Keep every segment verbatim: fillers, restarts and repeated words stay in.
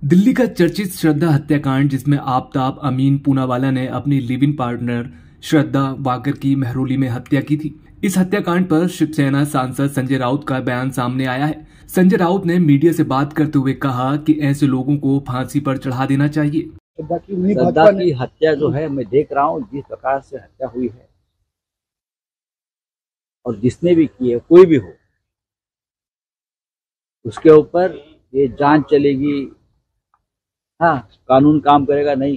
दिल्ली का चर्चित श्रद्धा हत्याकांड, जिसमें आफताब अमीन पूनावाला ने अपनी live in partner Shraddha Walkar की मेहरौली में हत्या की थी। इस हत्याकांड पर शिवसेना सांसद संजय राउत का बयान सामने आया है। संजय राउत ने मीडिया से बात करते हुए कहा कि ऐसे लोगों को फांसी पर चढ़ा देना चाहिए। श्रद्धा की हत्या जो है, मैं देख रहा हूँ जिस प्रकार से हत्या हुई है, और जिसने भी की है, कोई भी हो, उसके ऊपर ये जांच चलेगी। हाँ, कानून काम करेगा नहीं।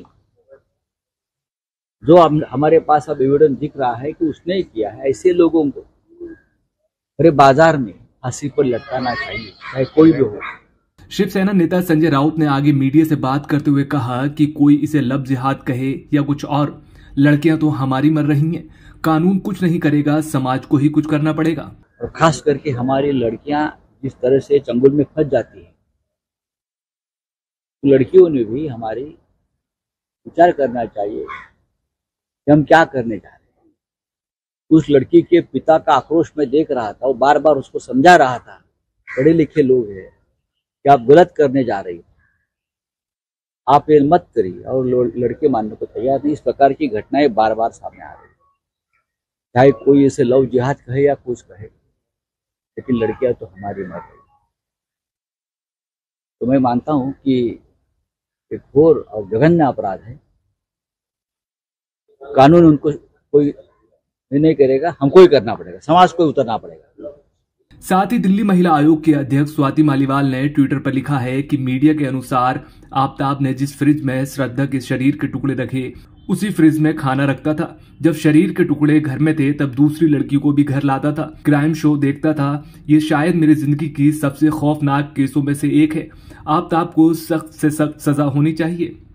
जो हम, हमारे पास अब एविडेंस दिख रहा है कि उसने ही किया है, ऐसे लोगों को पूरे बाजार में फांसी पर लटकाना चाहिए, चाहे कोई भी हो। शिवसेना नेता संजय राउत ने आगे मीडिया से बात करते हुए कहा कि कोई इसे लब जिहाद कहे या कुछ और, लड़कियां तो हमारी मर रही हैं, कानून कुछ नहीं करेगा, समाज को ही कुछ करना पड़ेगा। और खास करके हमारी लड़कियां जिस तरह से चंगुल में फंस जाती है, लड़कियों ने भी हमारी विचार करना चाहिए कि हम क्या करने जा रहे हैं। उस लड़की के पिता का आक्रोश में देख रहा था, वो बार बार उसको समझा रहा था, पढ़े लिखे लोग हैं कि आप गलत करने जा रही हो, आप ये मत करिए, और लड़के मानने को तैयार नहीं। इस प्रकार की घटनाएं बार बार सामने आ रही है, चाहे कोई इसे लव जिहाद कहे या कुछ कहे, लेकिन लड़कियां तो हमारी मर रही। तो मैं मानता हूं कि एक घोर और जघन्य अपराध है। कानून उनको कोई नहीं करेगा, हमको ही करना पड़ेगा, समाज को उतरना पड़ेगा। साथ ही दिल्ली महिला आयोग के अध्यक्ष स्वाति मालीवाल ने ट्विटर पर लिखा है कि मीडिया के अनुसार आफताब ने जिस फ्रिज में श्रद्धा के शरीर के टुकड़े रखे, उसी फ्रिज में खाना रखता था। जब शरीर के टुकड़े घर में थे, तब दूसरी लड़की को भी घर लाता था, क्राइम शो देखता था। ये शायद मेरी जिंदगी की सबसे खौफनाक केसों में से एक है। आफताब को सख्त से सख्त सजा होनी चाहिए।